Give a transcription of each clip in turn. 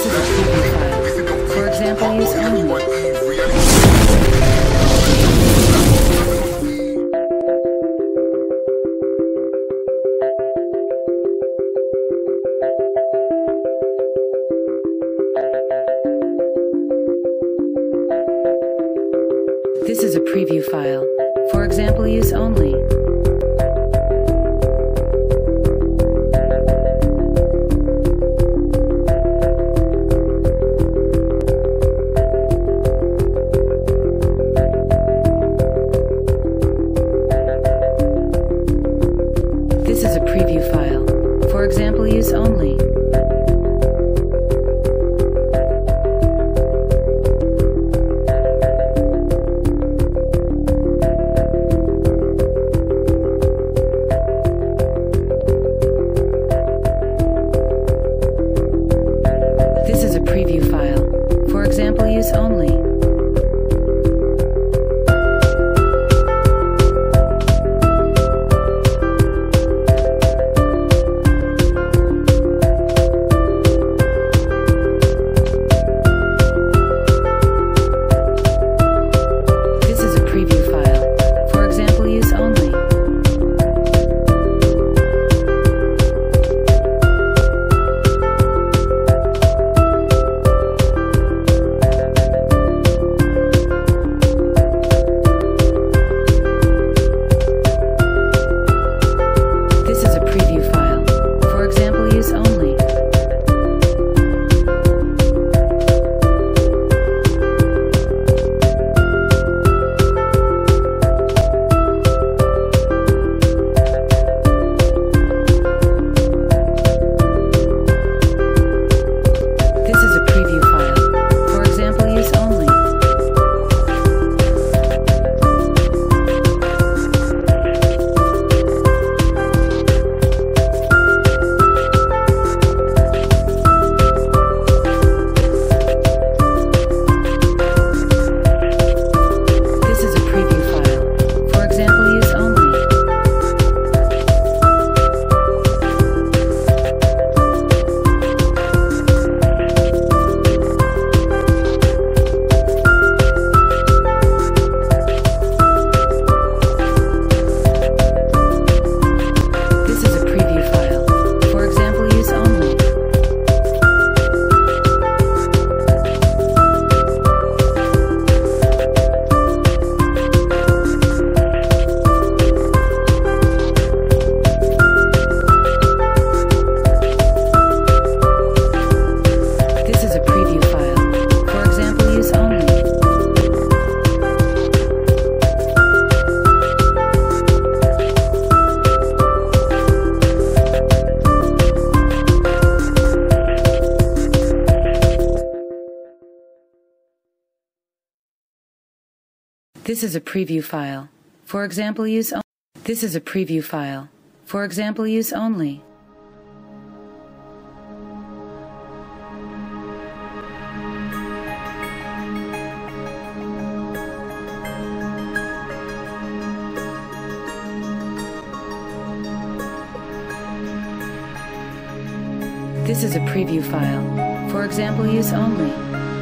This is a preview file. For example, use only. This is a preview file. For example, use only. This is a preview file. For example, use only. This is a preview file. For example, use only. This is a preview file. For example, use only. This is a preview file. For example, use only. This is a preview file. For example, use only.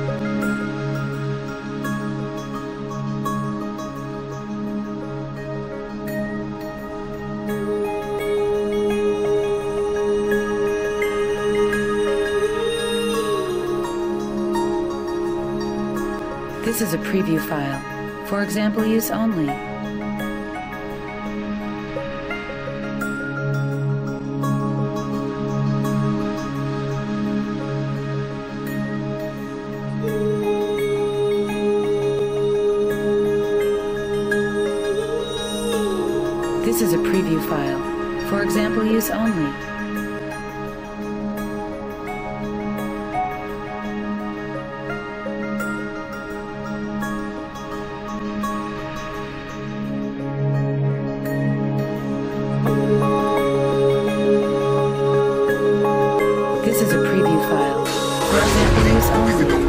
This is a preview file. For example, use only. This is a preview file. For example, use only. This is a preview file. For example, use only.